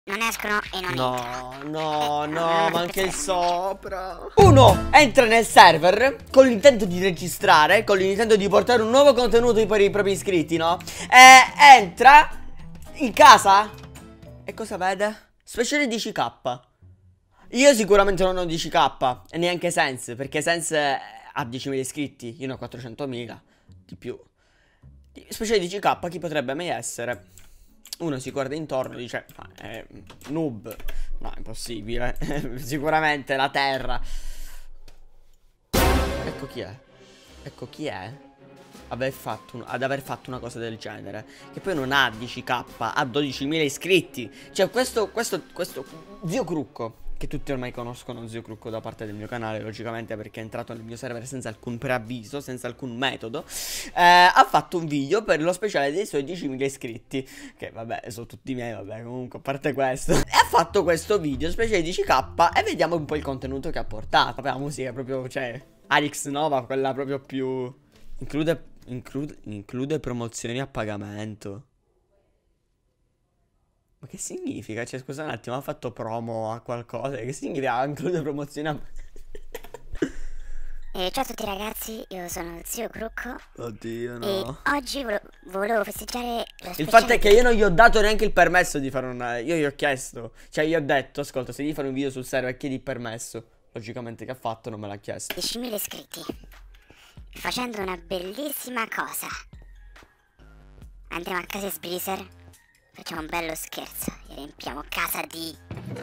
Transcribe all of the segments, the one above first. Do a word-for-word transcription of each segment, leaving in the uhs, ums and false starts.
non escono e non No, entrano. no, Eh, no, non ma anche il pensare. sopra. Uno entra nel server con l'intento di registrare, con l'intento di portare un nuovo contenuto per i propri iscritti, no? E entra in casa e cosa vede? Speciale dieci K. Io sicuramente non ho dieci K e neanche Sense, perché Sense ha diecimila iscritti, io ne ho quattrocentomila di più. Speciale dieci K chi potrebbe mai essere? Uno si guarda intorno e dice ma è noob. No, è impossibile. Sicuramente la terra. Ecco chi è. Ecco chi è aver fatto un- ad aver fatto una cosa del genere. Che poi non ha dieci K, ha dodicimila iscritti. Cioè questo, questo, questo Zio Crucco, che tutti ormai conoscono Zio Crucco da parte del mio canale, logicamente perché è entrato nel mio server senza alcun preavviso, senza alcun metodo, eh, ha fatto un video per lo speciale dei suoi diecimila iscritti, che vabbè sono tutti miei, vabbè comunque a parte questo. E ha fatto questo video speciale dieci K e vediamo un po' il contenuto che ha portato. Vabbè, la musica è proprio, cioè, Arix Nova, quella proprio più... Include, include, include promozioni a pagamento. Ma che significa? Cioè, scusa un attimo, ha fatto promo a qualcosa? Che significa include promozioni a... Eh, ciao a tutti ragazzi, io sono Zio Crucco. Oddio, E no. oggi vole- volevo festeggiare lo Il speciale fatto è che di- io non gli ho dato neanche il permesso di fare una... Io gli ho chiesto. Cioè, gli ho detto, ascolta, se devi fare un video sul server chiedi il permesso. Logicamente che ha fatto, non me l'ha chiesto. diecimila iscritti, facendo una bellissima cosa. Andiamo a casa di Sbreezer, facciamo un bello scherzo e riempiamo casa di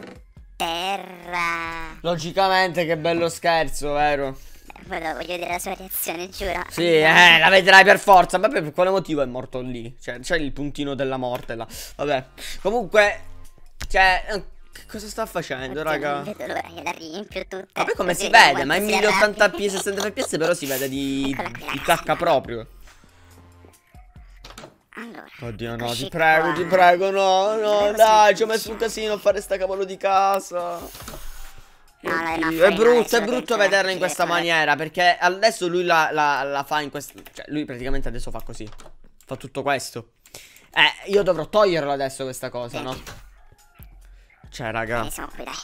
terra. Logicamente, che bello scherzo, vero? Eh, Voglio, voglio vedere la sua reazione, giuro. Sì, eh, la vedrai per forza. Vabbè, per quale motivo è morto lì? Cioè, c'è il puntino della morte là. Vabbè. Comunque, cioè, eh, che cosa sta facendo, Oddio, raga? non vedo l'ora che la riempio tutta. Vabbè, come così si vediamo vede? Ma in quanto si mille ottanta arrabbia. p, sessanta F P S però si vede di, Eccola qui, di ragazzi. cacca proprio. Allora, Oddio, no, eccoci ti prego, qua. ti prego, no, no, Volevo dai, ci ho messo semplice. un casino a fare sta cavolo di casa. No, no, no, Oddio, fuori è no, brutto, è solo brutto dentro vederla in la questa chiesa, maniera, perché adesso lui la, la- la fa in questo... Cioè, lui praticamente adesso fa così. Fa tutto questo. Eh, io dovrò toglierlo adesso questa cosa, no? Cioè, raga. Eh, siamo qui, dai.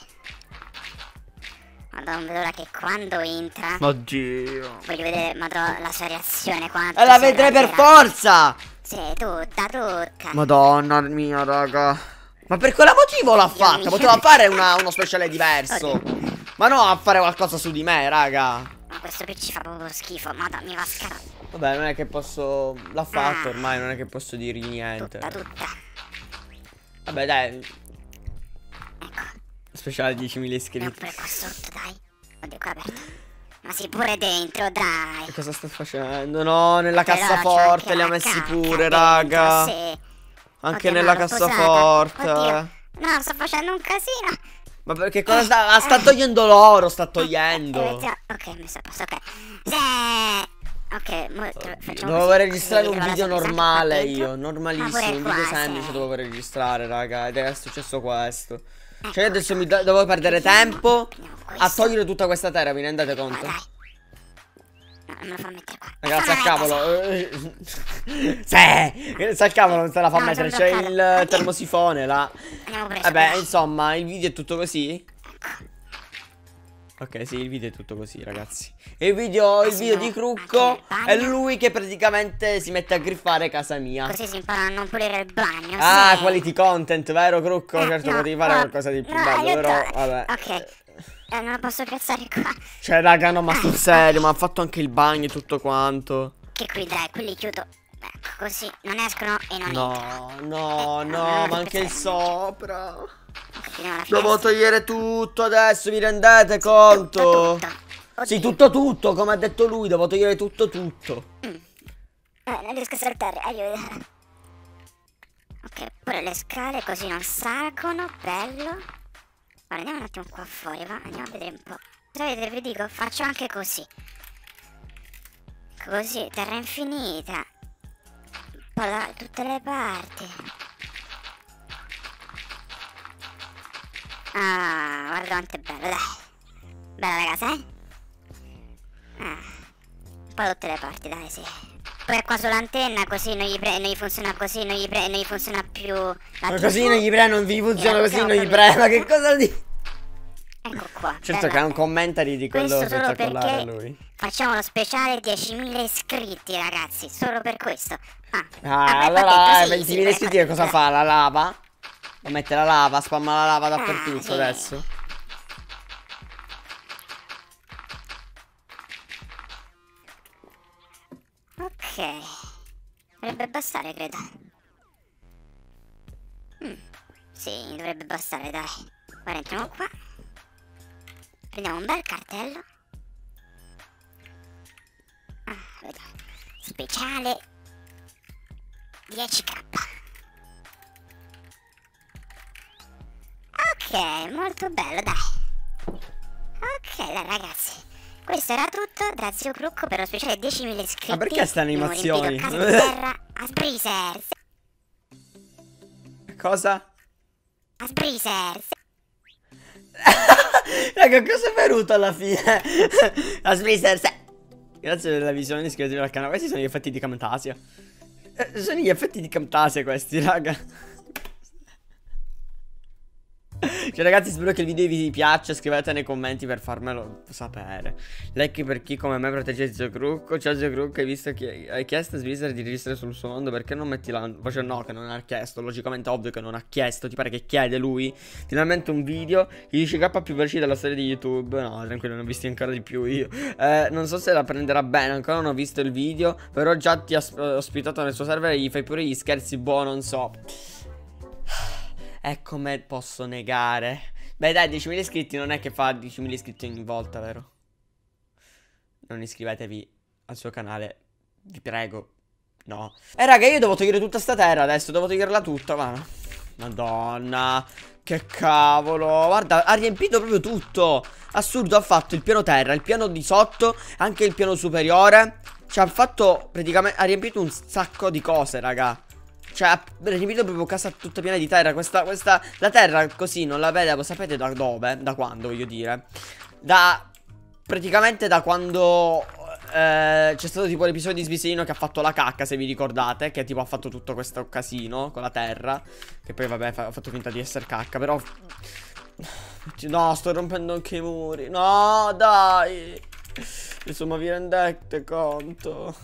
Madonna, non vedo l'ora che quando entra Oddio. voglio vedere, madonna, la sua reazione quanto E la si vedrai per arrabbierà. forza! Sì, tutta, tutta. Madonna mia, raga. Ma per quale motivo l'ha fatta? mio. Poteva fare una- uno speciale diverso. Oddio. Ma no a fare qualcosa su di me, raga. Ma questo P C fa proprio schifo, madonna, mi va scarato. Vabbè, non è che posso... L'ha fatto ormai, non è che posso dirgli niente. Tutta, tutta. Vabbè, dai. Ecco, Speciale diecimila andiamo iscritti. pure qua sotto, dai. Oddio, qua è aperto. Ma si pure dentro, dai. Che cosa sta facendo? No, nella Però c'è cassaforte anche li ha la messi cacca pure, dentro, raga. sì. Anche Oddio, nella no, l'ho posata. cassaforte. Oddio. No, sto facendo un casino. Ma perché cosa sta... ah, sta togliendo l'oro, sta togliendo. Eh, eh, ok, mi sta a posto, ok. Sì. Ok, mo te- facciamo Dovevo così, registrare così un vedo la video sorpresa anche normale qua dentro. io, Ma normalissimo, pure un video qua, semplice sì. dovevo registrare, raga, ed è successo questo. Cioè io Ecco. adesso mi do- devo perdere tempo Prendiamo a questo. togliere tutta questa terra, vi rendete Qua, conto? dai. No, non me lo fa mettere qua. Ragazzi, al Fammi cavolo. mettere, Sì, al cavolo non se la fa No, mettere, sono c'è bloccato. il Oddio. termosifone là. sì. Andiamo pure Vabbè, sopra. insomma, il video è tutto così? Ecco. Ok, sì, il video è tutto così, ragazzi. E il video, il Ah, sì, video no, di anche Crucco nel bagno. è lui che praticamente si mette a griffare casa mia. Così si impara a non pulire il bagno. Ah, sì. quality content, vero Crucco? Eh, Certo, no, potevi fare no, qualcosa di più no, bello, aiuto. però vabbè. Ok. Eh, non lo posso piazzare qua. Cioè, raga, no, ma sul serio, ma ha fatto anche il bagno e tutto quanto. Che qui, dai, quelli chiudo. Ecco, così non escono e non entrano. No, no, Eh, no, no, ma anche il piazzare. sopra. Finiamo la Devo finestra. togliere tutto adesso, vi rendete conto? Tutto, tutto. Sì, Oddio. tutto tutto, come ha detto lui, devo togliere tutto tutto. Eh, non riesco a saltare, aiuto. Ok, pure le scale così non salgono, bello. Guarda, andiamo un attimo qua fuori, va? Andiamo a vedere un po'. Sapete, vi dico, faccio anche così. Così, terra infinita. Un po' da tutte le parti. Ah, guarda quanto è bello, dai. Bella la casa, eh? Ah, un po' da tutte le parti, dai, sì. poi è qua sull'antenna, così non gli, pre non gli funziona così, non gli, pre non gli funziona più la Ma così non gli pre non vi funziona, così non gli pre, ma che cosa di... Ecco qua. Certo che è un commentary di quello spettacolare lui. Facciamo lo speciale diecimila iscritti, ragazzi, solo per questo. Ah, ah vabbè, allora sì, ventimila sì, iscritti che cosa fa? La lava? Ma mette la lava, spamma la lava ah, dappertutto sì. adesso. Ok. Dovrebbe bastare, credo. Mm, sì, dovrebbe bastare, dai. Ora entriamo qua. Prendiamo un bel cartello. Ah, vediamo. Speciale dieci K. Ok, molto bello, dai. Ok, dai ragazzi. Questo era tutto da Zio Crucco per lo speciale diecimila iscritti. Ma perché ste animazioni? Case di terra a Sbreezers. Cosa? A Sbreezers. Raga, cosa è venuto alla fine? A Sbreezers. Grazie per la visione, iscrivetevi al canale. Questi sono gli effetti di Camtasia. Eh, sono gli effetti di Camtasia questi, raga. Cioè ragazzi, spero che il video vi piaccia. Scrivete nei commenti per farmelo sapere. Like per chi come me protegge Zio Crucco. Ciao Zio Crucco, hai visto che hai chiesto a Sbreezer di registrare sul suo mondo? Perché non metti la voce? No, che non ha chiesto. Logicamente ovvio che non ha chiesto. Ti pare che chiede lui finalmente un video che dice K più veloci della storia di YouTube? No, tranquillo, ne ho visti ancora di più io. eh, Non so se la prenderà bene. Ancora non ho visto il video. Però già ti ha ospitato nel suo server e gli fai pure gli scherzi. Boh, non so. E come posso negare? Beh dai, diecimila iscritti non è che fa diecimila iscritti ogni volta, vero? Non iscrivetevi al suo canale, vi prego. No. Eh raga, io devo togliere tutta sta terra adesso, devo toglierla tutta, ma... Madonna, che cavolo. Guarda, ha riempito proprio tutto. Assurdo, ha fatto il piano terra, il piano di sotto, anche il piano superiore. Ci ha fatto praticamente, ha riempito un sacco di cose, raga. Cioè, ha riempito proprio casa tutta piena di terra. Questa, questa, la terra così non la vedevo, sapete da dove? Da quando, voglio dire. Da, praticamente da quando eh, c'è stato tipo l'episodio di Sbisino che ha fatto la cacca, se vi ricordate. Che tipo ha fatto tutto questo casino con la terra. Che poi vabbè, ha fatto finta di essere cacca, però... No, sto rompendo anche i muri. No, dai. Insomma, vi rendete conto?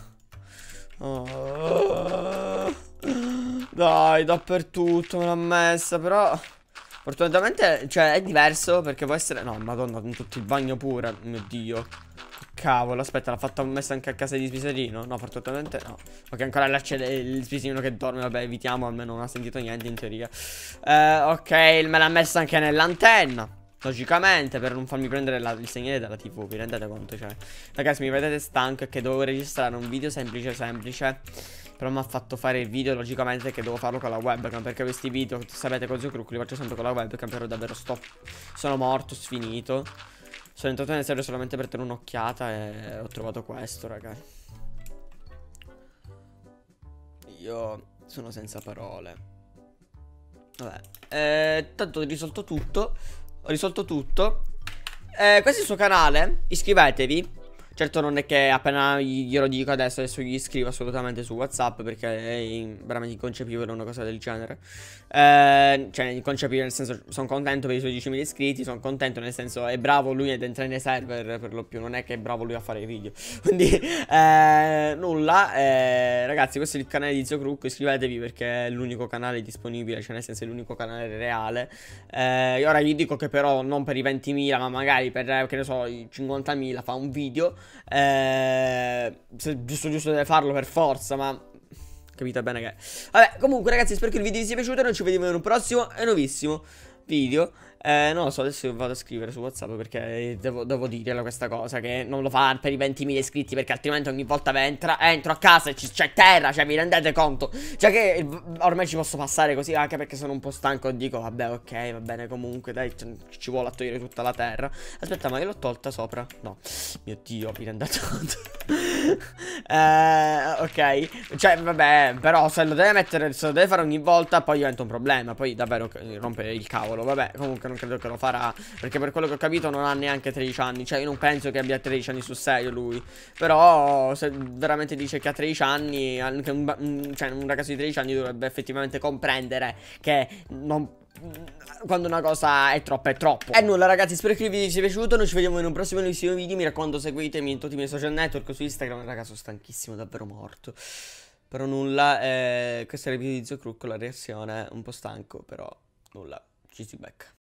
Oh... Dai, dappertutto me l'ha messa. Però fortunatamente, cioè, è diverso perché può essere... No, madonna, in tutto il bagno pure. Mio Dio. Cavolo, aspetta, l'ha fatta messa anche a casa di Sbisarino? No, fortunatamente no. Ok, ancora là c'è il Sbisarino che dorme. Vabbè, evitiamo, almeno non ha sentito niente in teoria. eh, Ok, me l'ha messa anche nell'antenna, logicamente, per non farmi prendere la, il segnale dalla tivù. Vi rendete conto? Cioè, ragazzi, mi vedete stanco e che dovevo registrare un video semplice semplice. Però mi ha fatto fare il video, logicamente, che devo farlo con la webcam. Perché questi video, sapete, con Zio Crucco li faccio sempre con la webcam. Però davvero sto... sono morto, sfinito. Sono entrato nel server solamente per tenere un'occhiata e ho trovato questo, raga. Io sono senza parole. Vabbè, eh, tanto ho risolto tutto. Ho risolto tutto. eh, Questo è il suo canale, iscrivetevi. Certo non è che appena glielo dico adesso, adesso gli iscrivo assolutamente su WhatsApp, perché è in, veramente inconcepibile una cosa del genere. eh, Cioè inconcepibile nel senso, sono contento per i suoi diecimila iscritti, sono contento nel senso è bravo lui ad entrare nei server per lo più, non è che è bravo lui a fare i video. Quindi eh, nulla, eh, ragazzi, questo è il canale di Zio Crucco, iscrivetevi perché è l'unico canale disponibile, cioè nel senso è l'unico canale reale. eh, Ora vi dico che però non per i ventimila, ma magari per, che ne so, i cinquantamila fa un video. Eh, se giusto giusto deve farlo per forza, ma capite bene che... Vabbè, comunque ragazzi, spero che il video vi sia piaciuto. Noi ci vediamo in un prossimo e nuovissimo video. eh, Non lo so, adesso vado a scrivere su WhatsApp perché devo, devo dirle questa cosa, che non lo fa per i ventimila iscritti, perché altrimenti ogni volta entra, entro a casa e c'è terra. Cioè, vi rendete conto? Cioè che ormai ci posso passare così, anche perché sono un po' stanco e dico vabbè, ok, va bene comunque, dai, ci vuole a togliere tutta la terra. Aspetta, ma io l'ho tolta sopra? No, mio Dio, vi rendete conto? Eh, ok. Cioè, vabbè, però se lo deve mettere, se lo deve fare ogni volta, poi diventa un problema. Poi davvero eh, rompe il cavolo. Vabbè, comunque non credo che lo farà. Perché per quello che ho capito non ha neanche tredici anni. Cioè, io non penso che abbia tredici anni sul serio lui. Però, se veramente dice che ha tredici anni, anche un, ba- un- cioè, un ragazzo di tredici anni dovrebbe effettivamente comprendere che non... quando una cosa è troppo è troppo. E nulla ragazzi, spero che il video vi sia piaciuto. Noi ci vediamo in un prossimo video. Mi raccomando, seguitemi in tutti i miei social network, su Instagram. Ragazzi, sono stanchissimo, davvero morto. Però nulla, eh, questo era il video di Zio Crucco, la reazione. Un po' stanco, però nulla, ci si becca.